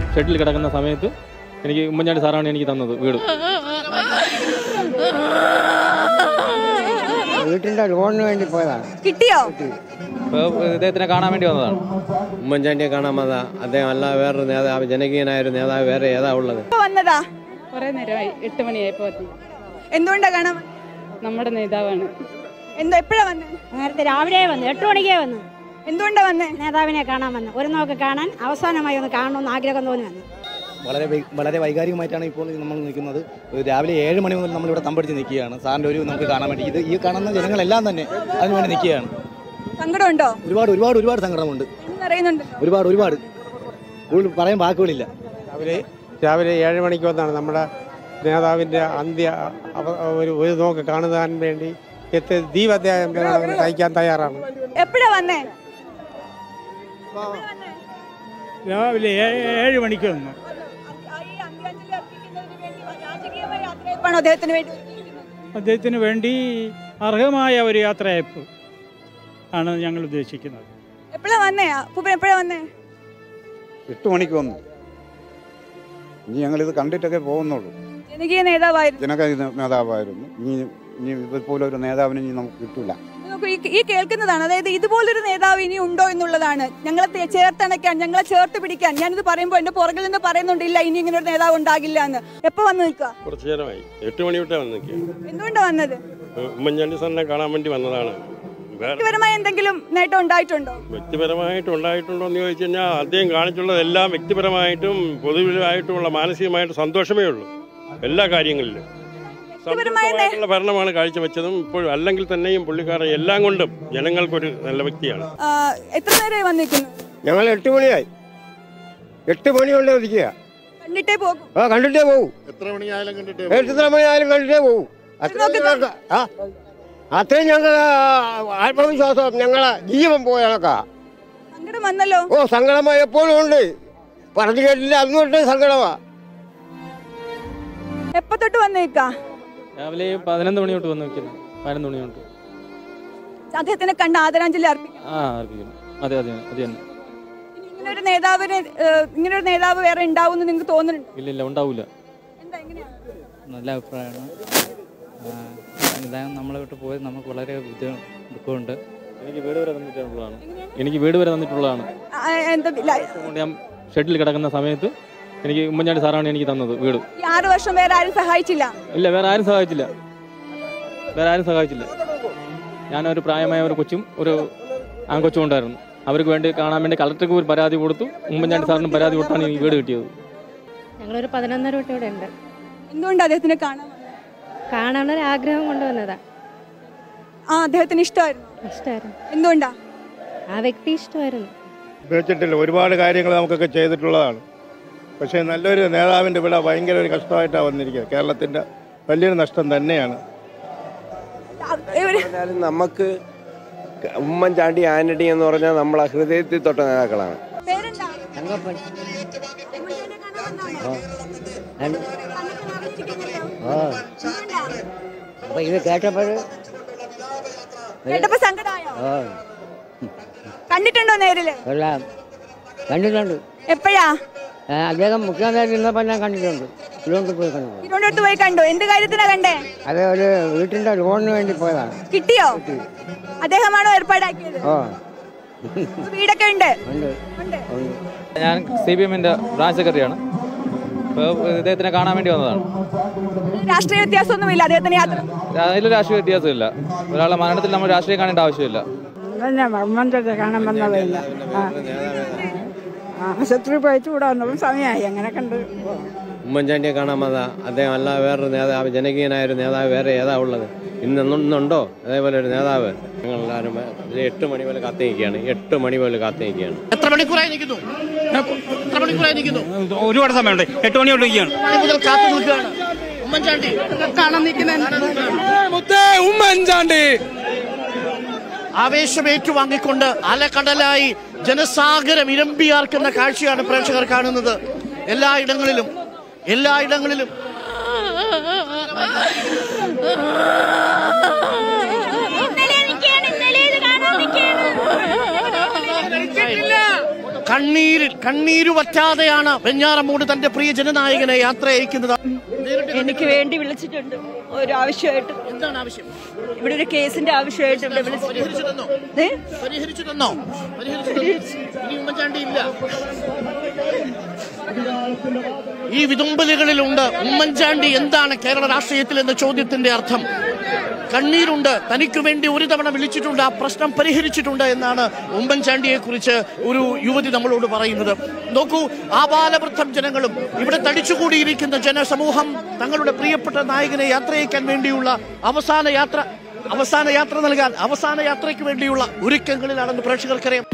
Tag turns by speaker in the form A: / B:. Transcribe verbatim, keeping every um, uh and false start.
A: ഷെഡിൽ കിടക്കുന്ന സമയത്ത് എനിക്ക് ഉമ്മൻചാണ്ടി സാറാണ് എനിക്ക് തന്നത് വീട്.
B: വീട്ടിന്റെ ലോണിന് വേണ്ടി പോയതാണ്.
C: കിട്ടിയോ?
A: ഇദ്ദേഹത്തിനെ കാണാൻ വേണ്ടി വന്നതാണ്.
D: ഉമ്മൻചാണ്ടിയെ കാണാൻ വന്നതാ. അദ്ദേഹം അല്ല വേറൊരു നേതാവ്, ജനകീയനായ ഒരു നേതാവ് വേറെ ഏതാ ഉള്ളത്?
C: വന്നതാ
E: കുറെ നേരമായി, എട്ട് മണിയായപ്പോ.
C: എന്തുകൊണ്ടാ കാണാൻ?
E: നമ്മുടെ നേതാവാണ്.
C: എന്താ എപ്പോഴാ വന്നേ?
F: നേരത്തെ രാവിലെ വന്നു, എട്ട് മണിക്കേ വന്നു.
C: എന്തുകൊണ്ടാ വന്നേ?
F: നേതാവിനെ കാണാൻ വന്നു. ഒരു നോക്ക് കാണാൻ, അവസാനമായി ഒന്ന് കാണണമെന്ന് ആഗ്രഹം തോന്നി വന്നു.
G: വളരെ വളരെ വൈകാരികമായിട്ടാണ് ഇപ്പോൾ നമ്മൾ നിൽക്കുന്നത്. രാവിലെ ഏഴ് മണി മുതൽ നമ്മളിവിടെ തമ്പടിച്ച് നിൽക്കുകയാണ് സാറിൻ്റെ ഒരു നമുക്ക് കാണാൻ വേണ്ടി. ഇത് ഈ കാണുന്ന ജനങ്ങളെല്ലാം തന്നെ അതിനുവേണ്ടി നിൽക്കുകയാണ്.
C: സങ്കടമുണ്ടോ?
G: ഒരുപാട് ഒരുപാട് ഒരുപാട് സങ്കടമുണ്ട്. ഒരുപാട് ഒരുപാട് കൂടുതൽ പറയാൻ വാക്കുകളില്ല.
H: രാവിലെ രാവിലെ ഏഴ് മണിക്ക് വന്നാണ് നമ്മുടെ നേതാവിൻ്റെ അന്ത്യ ഒരു ഒരു നോക്ക് കാണുവാൻ വേണ്ടി എത്തി ദീപധ്യായം കഴിക്കാൻ തയ്യാറാണ്.
C: എപ്പോഴാ വന്നേ?
H: രാവിലെ ഏഴ് മണിക്ക് വന്നു. അദ്ദേഹത്തിന് വേണ്ടി അർഹമായ ഒരു യാത്രയയപ്പ് ആണ് ഞങ്ങൾ ഉദ്ദേശിക്കുന്നത്.
C: എപ്പോഴാ വന്നേ? എപ്പോഴാ വന്നേ?
I: എട്ട് മണിക്ക് വന്നു. ഇനി ഞങ്ങളിത് കണ്ടിട്ടൊക്കെ പോകുന്നുള്ളൂ.
C: ജനകീയ നേതാവായിരുന്നു.
I: ജനകീയ നേതാവായിരുന്നു. ഇനി ഇനി ഇതുപോലെ ഒരു നേതാവിനെ ഇനി നമുക്ക് കിട്ടില്ല.
C: ഈ കേൾക്കുന്നതാണ്, അതായത് ഇതുപോലൊരു നേതാവ് ഇനി ഉണ്ടോ എന്നുള്ളതാണ്. ഞങ്ങളെ ചേർത്തണയ്ക്കാൻ, ഞങ്ങളെ ചേർത്ത് പിടിക്കാൻ. ഞാനിത് പറയുമ്പോൾ എന്റെ പുറകിൽ നിന്ന് പറയുന്നുണ്ടില്ല ഇനി ഇങ്ങനെ ഒരു നേതാവ് ഉണ്ടാകില്ല എന്ന്. എപ്പോ വന്ന് നിൽക്കുക?
J: കുറച്ചു നേരമായി, എട്ട് മണി തൊട്ടേ വന്ന് നിൽക്കുക.
C: എന്തുകൊണ്ടാ വന്നത്?
J: ഉമ്മൻചാണ്ടി സാറിനെ കാണാൻ വേണ്ടി വന്നതാണ്.
C: വ്യക്തിപരമായി എന്തെങ്കിലും നേട്ടം ഉണ്ടായിട്ടുണ്ടോ?
J: വ്യക്തിപരമായിട്ട് ഉണ്ടായിട്ടുണ്ടോ എന്ന് ചോദിച്ചു കഴിഞ്ഞാൽ അദ്ദേഹം കാണിച്ചുള്ളതെല്ലാം വ്യക്തിപരമായിട്ടും പൊതുവിലുമായിട്ടുമുള്ള മാനസികമായിട്ട് സന്തോഷമേ ഉള്ളൂ. എല്ലാ കാര്യങ്ങളിലും സന്തോഷമായിട്ടുള്ള ഭരണമാണ് കാഴ്ചവെച്ചതും ഇപ്പോഴും. അല്ലെങ്കിൽ തന്നെയും പുള്ളിക്കാരൻ എല്ലാം കൊണ്ടും ജനങ്ങൾക്കൊരു നല്ല വ്യക്തിയാണ്.
C: എത്ര നേരമായി വന്നിരിക്കുന്നു?
D: ഞങ്ങൾ എട്ട് മണിയായി. എട്ട് മണി കൊണ്ട് ഒതുക്കുക.
C: കണ്ടിട്ടേ പോകും.
D: ആ കണ്ടിട്ടേ പോകും.
J: എത്ര മണിയായാലും കണ്ടിട്ടേ
D: എത്ര മണിയായാലും കണ്ടിട്ടേ പോകും. അത്രയും ഞങ്ങൾ ആത്മവിശ്വാസം, ഞങ്ങളെ ജീവൻ പോയ കണക്കാ.
C: സങ്കടം വന്നല്ലോ.
D: ഓ സങ്കടമാ എപ്പോഴും ഉണ്ട്. പറഞ്ഞു കേട്ടില്ല, അന്നുകൊണ്ട് സങ്കടമാ.
C: എപ്പോ തൊട്ട് വന്നേക്കാ?
A: രാവിലെ പതിനൊന്ന് മണി തൊട്ട് വന്ന് നിൽക്കുന്നു. പതിനൊന്ന് മണി തൊട്ട്
C: അദ്ദേഹത്തിനെ കണ്ട ആദരാഞ്ജലി അർപ്പിക്കും.
A: ആ അർപ്പിക്കുന്നു. അതെ അതെ അത് തന്നെ.
C: ഇങ്ങനെ ഒരു നേതാവിന് ഇങ്ങനെ ഒരു നേതാവ് വേറെ ഉണ്ടാവും നിങ്ങൾക്ക് തോന്നുന്നുണ്ട്?
A: ഇല്ല ഇല്ല ഉണ്ടാവില്ല.
K: നല്ല അഭിപ്രായമാണ്. ഇദ്ദേഹം നമ്മളെ വിട്ട് പോയത് നമുക്ക് വളരെ ദുഃഖമുണ്ട്.
A: എനിക്ക് വീട് വരെ തന്നിട്ടുള്ളതാണ്. എനിക്ക് വീട് വരെ തന്നിട്ടുള്ളതാണ്. ഞാൻ ഷെഡിൽ കിടക്കുന്ന സമയത്ത് എനിക്ക് ഉമ്മൻചാണ്ടി സാറാണ് എനിക്ക് തന്നത് വീട്.
C: ഈ ആറ് വർഷം വേറെ ആരും സഹായിച്ചില്ല?
A: ഇല്ല, വേറെ ആരും സഹായിച്ചില്ല. വേറെ ആരും സഹായിച്ചില്ല. ഞാനൊരു പ്രായമായ ഒരു കൊച്ചും ഒരു ആൺകൊച്ചും ഉണ്ടായിരുന്നു. അവർക്ക് വേണ്ടി കാണാൻ വേണ്ടി കളക്ടർക്ക് ഒരു പരാതി കൊടുത്തു. ഉമ്മൻചാണ്ടി സാറിനും പരാതി കൊടുത്താണ് എനിക്ക് വീട് കിട്ടിയത്.
F: ഞങ്ങളൊരു പതിനൊന്നര തൊട്ട് ഇവിടെ ഉണ്ട്.
C: എന്തുകൊണ്ട് അദ്ദേഹത്തിനെ കാണാൻ?
F: കാണാനൊരു ആഗ്രഹം കൊണ്ടുവന്നതാ.
C: ആ അദ്ദേഹത്തിന് ഇഷ്ടമായിരുന്നു?
F: ഇഷ്ടമായിരുന്നു.
C: എന്തുകൊണ്ടാ?
F: ആ വ്യക്തി ഇഷ്ടമായിരുന്നു.
J: ഉപയോഗിച്ചിട്ടില്ല. ഒരുപാട് കാര്യങ്ങൾ നമുക്കൊക്കെ ചെയ്തിട്ടുള്ളതാണ്. പക്ഷേ നല്ലൊരു നേതാവിൻ്റെ ഇവിടെ ഭയങ്കര ഒരു കഷ്ടമായിട്ടാണ് വന്നിരിക്കുന്നത്. കേരളത്തിൻ്റെ വലിയൊരു നഷ്ടം തന്നെയാണ്.
D: നമുക്ക് ഉമ്മൻചാണ്ടി ആന്റണി എന്ന് പറഞ്ഞാൽ നമ്മളെ ഹൃദയത്തിൽ തൊട്ട നേതാക്കളാണ്.
B: ഇത് കേട്ടപ്പോൾ
C: കേട്ടപ്പോ സങ്കടമായോ? കണ്ടിട്ടുണ്ടോ നേരില്?
B: കണ്ടിട്ടുണ്ട്.
C: എപ്പോഴാ?
B: അദ്ദേഹം മുഖ്യമന്ത്രി നിന്നപ്പോൾ ഞാൻ കണ്ടിട്ടുണ്ട്. തിരുവനന്തപുരത്ത് പോയി കണ്ടു.
C: തിരുവനന്തപുരത്ത് പോയി കണ്ടു. എന്ത് കാര്യത്തിനാ കണ്ടേ?
B: അത് ഒരു വീട്ടിന്റെ ലോണിന് വേണ്ടി പോയതാണ്.
C: കിട്ടിയോ? അദ്ദേഹമാണോ ഏർപ്പാടാക്കിയത്? വീടൊക്കെ ഉണ്ട്.
A: ഞാൻ സി പി എമ്മിന്റെ ബ്രാഞ്ച് സെക്രട്ടറിയാണ്. ഇദ്ദേഹത്തിനെ കാണാൻ വേണ്ടി വന്നതാണ്.
C: രാഷ്ട്രീയ വ്യത്യാസമൊന്നുമില്ല അദ്ദേഹത്തിന് യാത്ര?
A: അതിൽ രാഷ്ട്രീയ വ്യത്യാസമില്ല. ഒരാളെ മരണത്തിൽ നമ്മൾ രാഷ്ട്രീയം കാണേണ്ട ആവശ്യമില്ല.
E: കാണാൻ വന്നതല്ല. ആശുപത്രി പോയിട്ട് കൂടെ വന്നപ്പോൾ സമയമായി. അങ്ങനെ കണ്ട്
D: ഉമ്മൻചാണ്ടിയെ കാണാൻ വന്നതാ. അദ്ദേഹം അല്ല വേറൊരു നേതാവ്, ജനകീയനായ ഒരു നേതാവ് വേറെ ഏതാ ഉള്ളത്? ഇന്ന് ഇന്നുണ്ടോ അതേപോലെ ഒരു നേതാവ്? ഞങ്ങളെല്ലാവരും എട്ട് മണി പോലെ കാത്തു നിൽക്കുകയാണ്. എട്ട് മണി പോലെ കാത്തു നിൽക്കുകയാണ്.
L: എത്ര മണിക്കൂറായി നിൽക്കുന്നു? എത്ര മണിക്കൂറായി നിൽക്കുന്നു?
H: ഒരുപാട് സമയമുണ്ട്. എട്ട് മണി കൊണ്ട് നിൽക്കുകയാണ്.
L: കാത്തു നിൽക്കുകയാണ് ഉമ്മൻചാണ്ടി കാണാൻ നിൽക്കുന്ന
H: ഉമ്മൻചാണ്ടി
L: ആവേശം ഏറ്റുവാങ്ങിക്കൊണ്ട് അലക്കടലായി ജനസാഗരം ഇരമ്പിയാർക്കുന്ന കാഴ്ചയാണ് പ്രേക്ഷകർ കാണുന്നത്. എല്ലായിടങ്ങളിലും എല്ലായിടങ്ങളിലും കണ്ണീരിൽ കണ്ണീരു വറ്റാതെയാണ് വെഞ്ഞാറമൂട് തന്റെ പ്രിയ ജനനായകനെ യാത്ര അയക്കുന്നത്.
C: എനിക്ക് വേണ്ടി വിളിച്ചിട്ടുണ്ട് ഒരു ആവശ്യമായിട്ട്.
L: എന്താണ് ആവശ്യം?
C: ഇവിടെ ഒരു കേസിന്റെ ആവശ്യമായിട്ട് ഇവിടെ
L: പരിഹരിച്ചു തന്നോ? പരിഹരിച്ചു തന്നോ? ഇനി ഉമ്മൻചാണ്ടി ഇല്ല. ഈ വിതുമ്പലുകളിലുണ്ട് ഉമ്മൻചാണ്ടി എന്താണ് കേരള രാഷ്ട്രീയത്തിൽ എന്ന ചോദ്യത്തിന്റെ അർത്ഥം. കണ്ണീരുണ്ട്, തനിക്ക് വേണ്ടി ഒരു തവണ വിളിച്ചിട്ടുണ്ട്, ആ പ്രശ്നം പരിഹരിച്ചിട്ടുണ്ട് എന്നാണ് ഉമ്മൻചാണ്ടിയെ കുറിച്ച് ഒരു യുവതി നമ്മളോട് പറയുന്നത്. നോക്കൂ, ആബാലവൃദ്ധം ജനങ്ങളും ഇവിടെ തടിച്ചുകൂടിയിരിക്കുന്ന ജനസമൂഹം തങ്ങളുടെ പ്രിയപ്പെട്ട നായകനെ യാത്രയക്കാൻ വേണ്ടിയുള്ള അവസാന യാത്ര അവസാന യാത്ര നൽകാൻ അവസാന യാത്രയ്ക്ക് വേണ്ടിയുള്ള ഒരുക്കങ്ങളിലാണെന്ന് പ്രേക്ഷകർക്കറിയാം.